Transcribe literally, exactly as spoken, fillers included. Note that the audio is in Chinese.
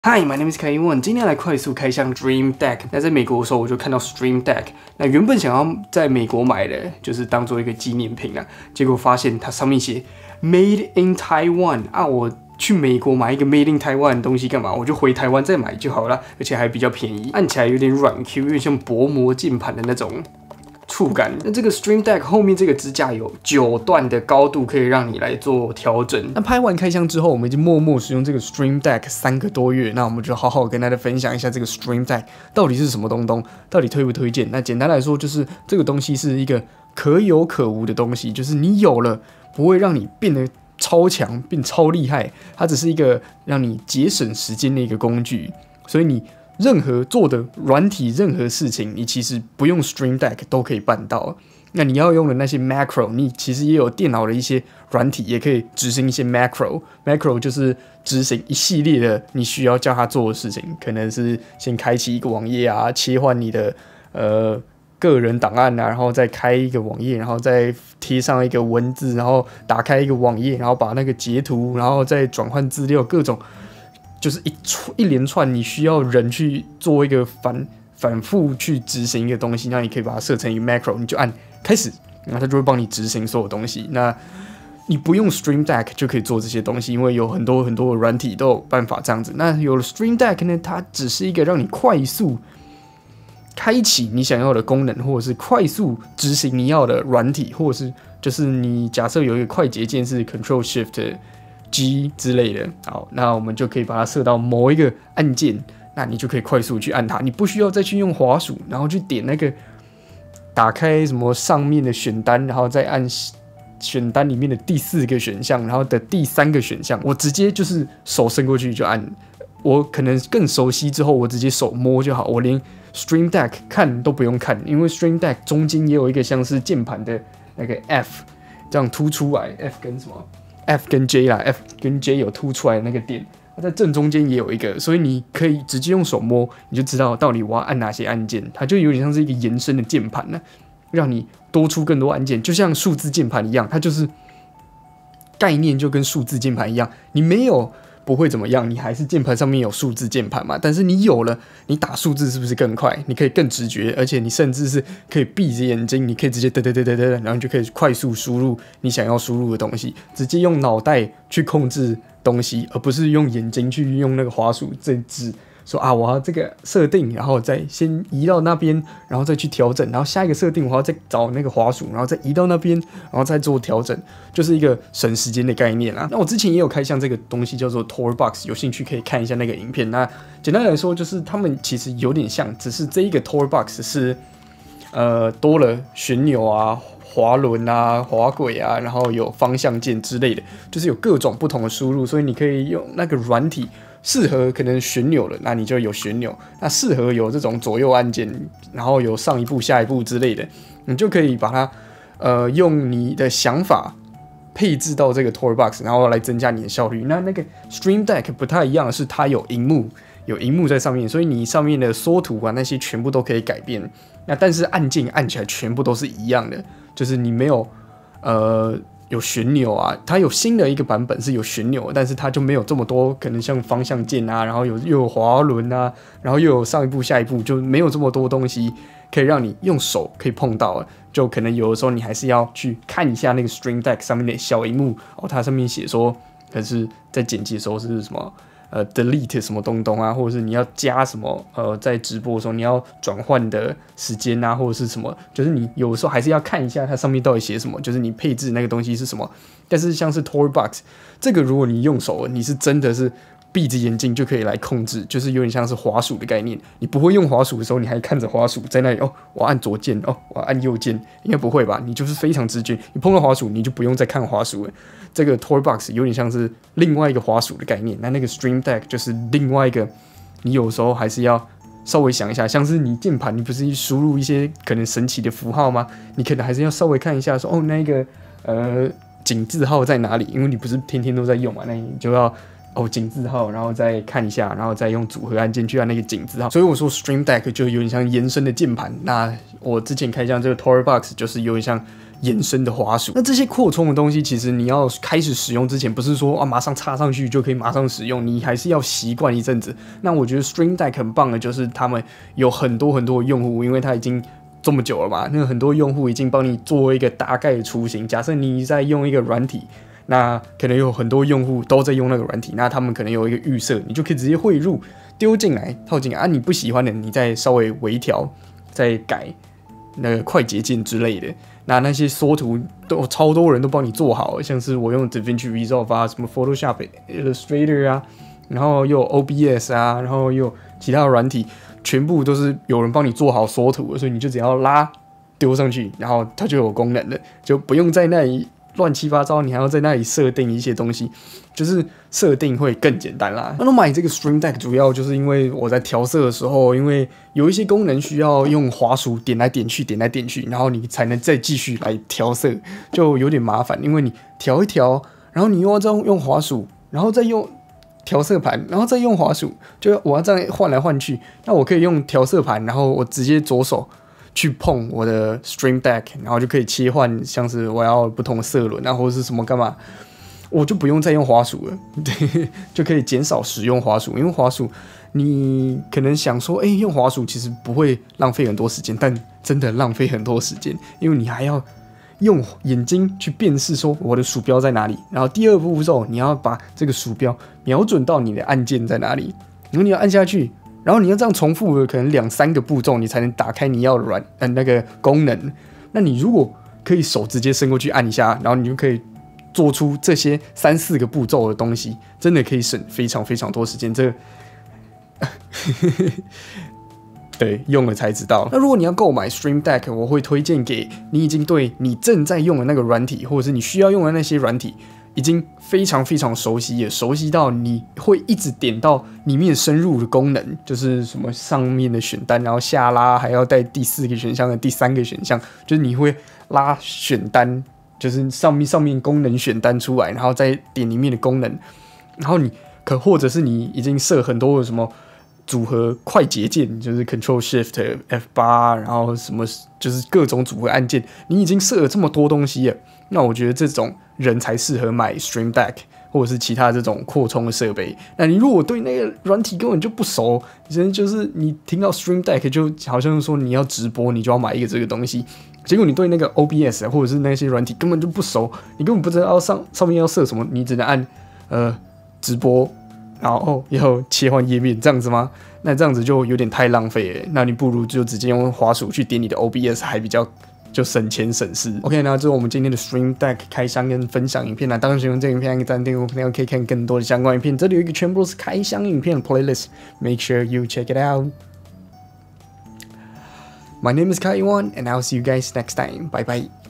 Hi, my name is Kai Wen。今天来快速开箱 Stream Deck。那在美国的时候，我就看到 Stream Deck。那原本想要在美国买的，就是当做一个纪念品啊。结果发现它上面写 Made in Taiwan 啊，我去美国买一个 Made in Taiwan 的东西干嘛？我就回台湾再买就好了，而且还比较便宜。按起来有点软 Q， 有点像薄膜键盘的那种触感。那这个 Stream Deck 后面这个支架有九段的高度，可以让你来做调整。那拍完开箱之后，我们已经默默使用这个 Stream Deck 三个多月，那我们就好好跟大家分享一下这个 Stream Deck 到底是什么东东，到底推不推荐？那简单来说，就是这个东西是一个可有可无的东西，就是你有了不会让你变得超强、变超厉害，它只是一个让你节省时间的一个工具，所以你任何做的软体，任何事情，你其实不用 Stream Deck 都可以办到。那你要用的那些 macro， 你其实也有电脑的一些软体，也可以执行一些 macro。macro 就是执行一系列的你需要叫它做的事情，可能是先开启一个网页啊，切换你的呃个人档案啊，然后再开一个网页，然后再贴上一个文字，然后打开一个网页，然后把那个截图，然后再转换资料，各种。就是一一连串你需要人去做一个反反复去执行一个东西，那你可以把它设成一个 macro， 你就按开始，然后它就会帮你执行所有东西。那你不用 Stream Deck 就可以做这些东西，因为有很多很多的软体都有办法这样子。那有了 Stream Deck 呢，它只是一个让你快速开启你想要的功能，或者是快速执行你要的软体，或者是就是你假设有一个快捷键是 Control Shift G 之类的，好，那我们就可以把它设到某一个按键，那你就可以快速去按它，你不需要再去用滑鼠，然后去点那个打开什么上面的选单，然后再按选单里面的第四个选项，然后的第三个选项，我直接就是手伸过去就按。我可能更熟悉之后，我直接手摸就好，我连 Stream Deck 看都不用看，因为 Stream Deck 中间也有一个像是键盘的那个 F 这样凸出来 ，F 跟什么？ F 跟 J 啦 ，F 跟 J 有凸出来的那个点，它在正中间也有一个，所以你可以直接用手摸，你就知道到底我要按哪些按键，它就有点像是一个延伸的键盘呢，让你多出更多按键，就像数字键盘一样，它就是概念就跟数字键盘一样，你没有不会怎么样，你还是键盘上面有数字键盘嘛，但是你有了，你打数字是不是更快？你可以更直觉，而且你甚至是可以闭着眼睛，你可以直接嘚嘚嘚嘚嘚，然后你就可以快速输入你想要输入的东西，直接用脑袋去控制东西，而不是用眼睛去用那个滑鼠这指说啊，我要这个设定，然后再先移到那边，然后再去调整，然后下一个设定我要再找那个滑鼠，然后再移到那边，然后再做调整，就是一个省时间的概念啦。那我之前也有开箱这个东西叫做 TorBox， 有兴趣可以看一下那个影片。那简单来说，就是他们其实有点像，只是这一个 TorBox 是呃多了旋钮啊、滑轮啊、滑轨啊，然后有方向键之类的，就是有各种不同的输入，所以你可以用那个软体。适合可能旋钮了，那你就有旋钮；那适合有这种左右按键，然后有上一步、下一步之类的，你就可以把它呃用你的想法配置到这个 TorBox， 然后来增加你的效率。那那个 Stream Deck 不太一样的是，它有萤幕，有萤幕在上面，所以你上面的缩图啊那些全部都可以改变。那但是按键按起来全部都是一样的，就是你没有呃。有旋钮啊，它有新的一个版本是有旋钮，但是它就没有这么多，可能像方向键啊，然后有又有滑轮啊，然后又有上一步下一步，就没有这么多东西可以让你用手可以碰到，就可能有的时候你还是要去看一下那个 Stream Deck 上面的小萤幕哦，它上面写说，可是在剪辑的时候是什么？呃 ，delete 什么东东啊，或者是你要加什么？呃，在直播的时候你要转换的时间啊，或者是什么？就是你有时候还是要看一下它上面到底写什么，就是你配置那个东西是什么。但是像是 TorBox 这个，如果你用手，你是真的是闭着眼睛就可以来控制，就是有点像是滑鼠的概念。你不会用滑鼠的时候，你还看着滑鼠在那里哦，我按左键哦，我按右键，应该不会吧？你就是非常直觉，你碰到滑鼠，你就不用再看滑鼠了。这个 TorBox 有点像是另外一个滑鼠的概念，那那个 Stream Deck 就是另外一个，你有时候还是要稍微想一下，像是你键盘，你不是输入一些可能神奇的符号吗？你可能还是要稍微看一下说，哦，那个呃井字号在哪里？因为你不是天天都在用嘛，那你就要哦井字号，然后再看一下，然后再用组合按键去按那个井字号。所以我说 Stream Deck 就有点像延伸的键盘。那我之前开箱这个 TorBox 就是有点像延伸的滑鼠。那这些扩充的东西，其实你要开始使用之前，不是说啊马上插上去就可以马上使用，你还是要习惯一阵子。那我觉得 Stream Deck 很棒的就是他们有很多很多的用户，因为它已经这么久了嘛，那很多用户已经帮你做一个大概的雏形。假设你在用一个软体，那可能有很多用户都在用那个软体，那他们可能有一个预设，你就可以直接汇入丢进来套进来啊。你不喜欢的，你再稍微微调，再改那个快捷键之类的。那那些缩图都超多人都帮你做好，像是我用 DaVinci Resolve 啊，什么 Photoshop、Illustrator 啊，然后又有 O B S 啊，然后又有其他的软体，全部都是有人帮你做好缩图，所以你就只要拉丢上去，然后它就有功能了，就不用在那里乱七八糟，你还要在那里设定一些东西，就是设定会更简单啦。那我买这个 Stream Deck 主要就是因为我在调色的时候，因为有一些功能需要用滑鼠点来点去，点来点去，然后你才能再继续来调色，就有点麻烦。因为你调一调，然后你又要再用滑鼠，然后再用调色盘，然后再用滑鼠，就我要这样换来换去。那我可以用调色盘，然后我直接左手去碰我的 Stream Deck， 然后就可以切换，像是我要不同的色轮啊，或者是什么干嘛，我就不用再用滑鼠了，对，就可以减少使用滑鼠。因为滑鼠，你可能想说，哎、欸，用滑鼠其实不会浪费很多时间，但真的浪费很多时间，因为你还要用眼睛去辨识说我的鼠标在哪里，然后第二步骤你要把这个鼠标瞄准到你的按键在哪里，然后你要按下去。然后你要这样重复了可能两三个步骤，你才能打开你要的软呃那个功能。那你如果可以手直接伸过去按一下，然后你就可以做出这些三四个步骤的东西，真的可以省非常非常多时间。这个对，用了才知道。那如果你要购买 Stream Deck， 我会推荐给你已经对你正在用的那个软体，或者是你需要用的那些软体已经非常非常熟悉，也熟悉到你会一直点到里面深入的功能，就是什么上面的选单，然后下拉还要带第四个选项的第三个选项，就是你会拉选单，就是上面上面功能选单出来，然后再点里面的功能，然后你可或者是你已经设很多的什么组合快捷键，就是 Control Shift F 八，然后什么就是各种组合按键，你已经设了这么多东西了。那我觉得这种人才适合买 Stream Deck 或者是其他这种扩充的设备。那你如果对那个软体根本就不熟，真就是你听到 Stream Deck 就好像说你要直播，你就要买一个这个东西。结果你对那个 O B S 或者是那些软体根本就不熟，你根本不知道上上面要设什么，你只能按呃直播，然后要切换页面这样子吗？那这样子就有点太浪费了。那你不如就直接用滑鼠去点你的 O B S， 还比较。就省钱省事。OK， 那这是我们今天的 Stream Deck 开箱跟分享影片啦。当然喜欢这个影片，按个赞订阅，朋友可以看更多的相关影片。这里有一个全部都是开箱影片的 playlist，make sure you check it out. My name is Kaiwan, and I'll see you guys next time. Bye bye.